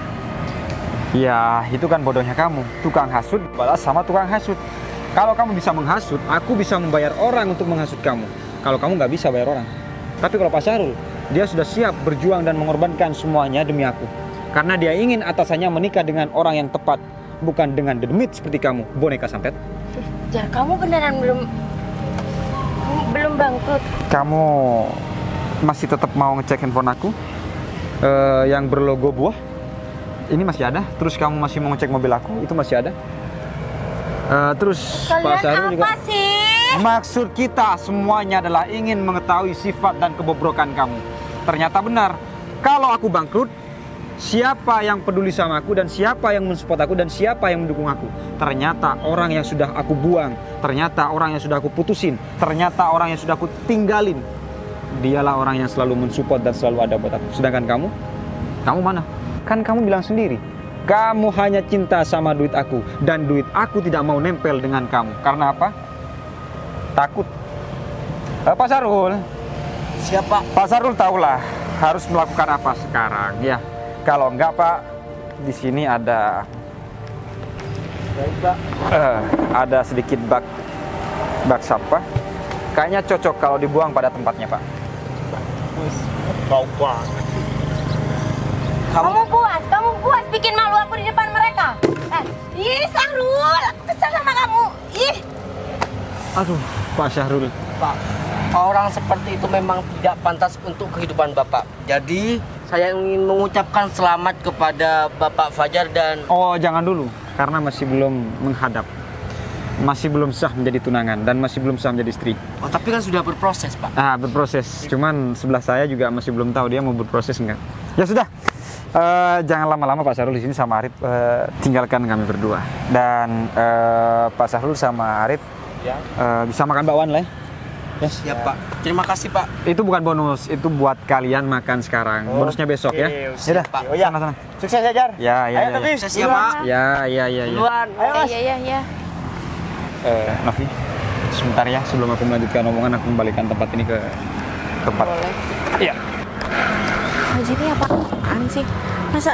S2: Ya, itu kan bodohnya kamu. Tukang hasut balas sama tukang hasut. Kalau kamu bisa menghasut, aku bisa membayar orang untuk menghasut kamu. Kalau kamu nggak bisa bayar orang. Tapi kalau Pak Syahrul, dia sudah siap berjuang dan mengorbankan semuanya demi aku. Karena dia ingin atasannya menikah dengan orang yang tepat, bukan dengan demit seperti kamu, boneka santet.
S5: Jar, kamu beneran belum bangkrut?
S2: Kamu masih tetap mau ngecek handphone aku yang berlogo buah? Ini masih ada. Terus kamu masih mau ngecek mobil aku? Itu masih ada. Terus Pak
S5: Kalian
S2: Syahrul juga.
S5: apa sih?
S2: Maksud kita semuanya adalah ingin mengetahui sifat dan kebobrokan kamu. Ternyata benar. Kalau aku bangkrut, siapa yang peduli sama aku, dan siapa yang mensupport aku, dan siapa yang mendukung aku? Ternyata orang yang sudah aku buang, ternyata orang yang sudah aku putusin, ternyata orang yang sudah aku tinggalin, dialah orang yang selalu mensupport dan selalu ada buat aku. Sedangkan kamu mana? Kan kamu bilang sendiri, kamu hanya cinta sama duit aku, dan duit aku tidak mau nempel dengan kamu. Karena apa? Takut. Pak Syahrul.
S6: Siapa?
S2: Pak Syahrul tahulah harus melakukan apa sekarang, ya. Kalau enggak, Pak, di sini ada ada sedikit bak sampah. Kayaknya cocok kalau dibuang pada tempatnya, Pak.
S4: Bau banget.
S5: Kamu puas bikin malu aku di depan mereka? Ih, Syahrul, aku kesal sama kamu. Ih.
S2: Aduh, Pak Syahrul.
S6: Pak, orang seperti itu memang tidak pantas untuk kehidupan Bapak. Jadi, saya ingin mengucapkan selamat kepada Bapak Fajar dan...
S2: Oh, jangan dulu, karena masih belum menghadap. Masih belum sah menjadi tunangan dan masih belum sah menjadi istri.
S6: Oh, tapi kan sudah berproses, Pak.
S2: Berproses. Cuman sebelah saya juga masih belum tahu dia mau berproses enggak. Ya sudah. Jangan lama-lama Pak Syahrul di sini sama Arif, tinggalkan kami berdua. Dan Pak Syahrul sama Arif bisa makan bakwan lah ya. Yes.
S6: Ya, Pak. Terima kasih, Pak.
S2: Itu bukan bonus, itu buat kalian makan sekarang. Bonusnya besok ya.
S4: Sudah,
S6: Pak.
S4: Oh ya.
S2: Sana.
S4: Sukses ya, Jar.
S2: Ya.
S6: Sukses ya, Pak.
S2: Ya.
S6: Duluan.
S4: Ayo, Mas.
S1: Iya.
S2: Novi, sebentar ya, sebelum aku melanjutkan omongan, aku kembalikan tempat ini ke tempat.
S1: Boleh.
S2: Iya.
S1: Haji ini apaan sih? Masa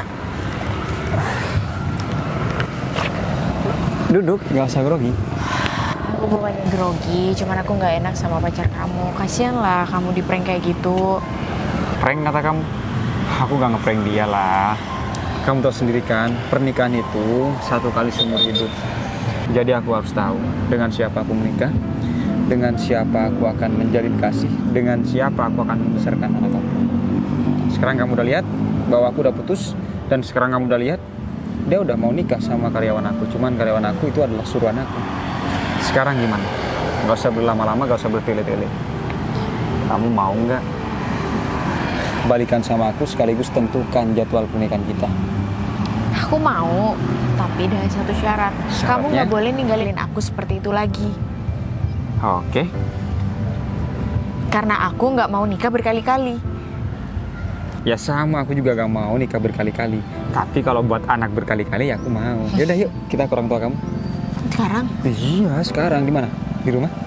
S2: Duduk, nggak usah grogi.
S1: aku bukannya grogi, cuman aku nggak enak sama pacar kamu. Kasian lah kamu di prank kayak gitu.
S2: Prank kata kamu? Aku nggak ngeprank dia lah. Kamu tahu sendiri kan, pernikahan itu satu kali seumur hidup. Jadi aku harus tahu dengan siapa aku menikah, dengan siapa aku akan menjalin kasih, dengan siapa aku akan membesarkan anak kamu. Sekarang kamu udah lihat bahwa aku udah putus, dan sekarang kamu udah lihat dia udah mau nikah sama karyawan aku. Cuman karyawan aku itu adalah suruhan aku. Sekarang gimana? Gak usah berlama-lama, gak usah bertele-tele. Kamu mau nggak balikan sama aku sekaligus tentukan jadwal pernikahan kita?
S1: Aku mau, tapi dengan satu syarat. Kamu
S2: Syaratnya?
S1: nggak boleh ninggalin aku seperti itu lagi.
S2: Oke.
S1: Karena aku nggak mau nikah berkali-kali.
S2: Ya sama, aku juga gak mau nikah berkali-kali. Tapi kalau buat anak berkali-kali ya aku mau. Yaudah yuk, kita ke orang tua kamu.
S1: Sekarang?
S2: Iya, sekarang di mana? Di rumah?